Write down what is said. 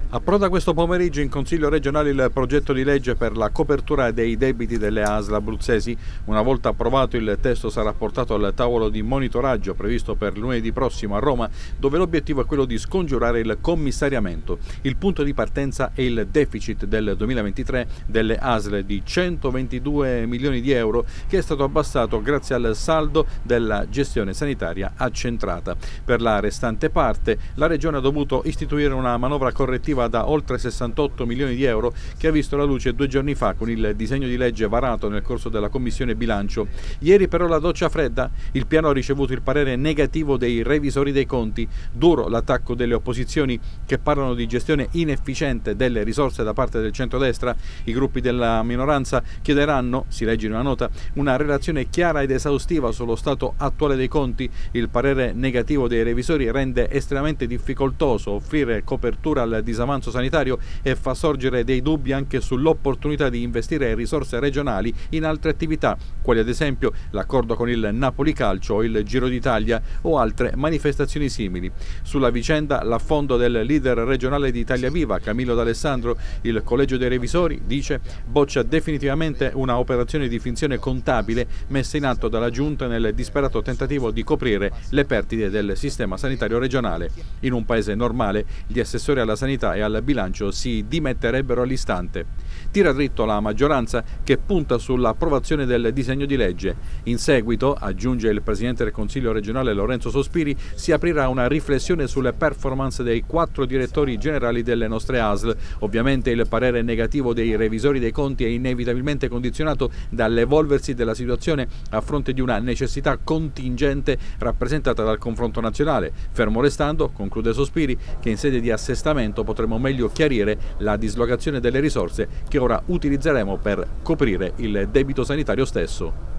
Approda questo pomeriggio in Consiglio regionale il progetto di legge per la copertura dei debiti delle ASL abruzzesi. Una volta approvato, il testo sarà portato al tavolo di monitoraggio previsto per lunedì prossimo a Roma, dove l'obiettivo è quello di scongiurare il commissariamento. Il punto di partenza è il deficit del 2023 delle ASL di 122 milioni di euro, che è stato abbassato grazie al saldo della gestione sanitaria accentrata. Per la restante parte, la Regione ha dovuto istituire una manovra correttiva da oltre 68 milioni di euro, che ha visto la luce 2 giorni fa con il disegno di legge varato nel corso della Commissione Bilancio. Ieri però la doccia fredda: il piano ha ricevuto il parere negativo dei revisori dei conti. Duro l'attacco delle opposizioni, che parlano di gestione inefficiente delle risorse da parte del centrodestra. I gruppi della minoranza chiederanno, si legge in una nota, una relazione chiara ed esaustiva sullo stato attuale dei conti. Il parere negativo dei revisori rende estremamente difficoltoso offrire copertura al disavanzo sanitario e fa sorgere dei dubbi anche sull'opportunità di investire risorse regionali in altre attività, quali ad esempio l'accordo con il Napoli Calcio o il Giro d'Italia o altre manifestazioni simili. Sulla vicenda l'affondo del leader regionale di Italia Viva, Camillo D'Alessandro. Il collegio dei revisori, dice, boccia definitivamente una operazione di finzione contabile messa in atto dalla Giunta nel disperato tentativo di coprire le perdite del sistema sanitario regionale. In un paese normale gli assessori alla sanità e al bilancio si dimetterebbero all'istante. Tira dritto la maggioranza, che punta sull'approvazione del disegno di legge. In seguito, aggiunge il Presidente del Consiglio regionale Lorenzo Sospiri, si aprirà una riflessione sulle performance dei 4 direttori generali delle nostre ASL. Ovviamente il parere negativo dei revisori dei conti è inevitabilmente condizionato dall'evolversi della situazione a fronte di una necessità contingente rappresentata dal confronto nazionale, fermo restando, conclude Sospiri, che in sede di assestamento potremo meglio chiarire la dislocazione delle risorse che ora utilizzeremo per coprire il debito sanitario stesso.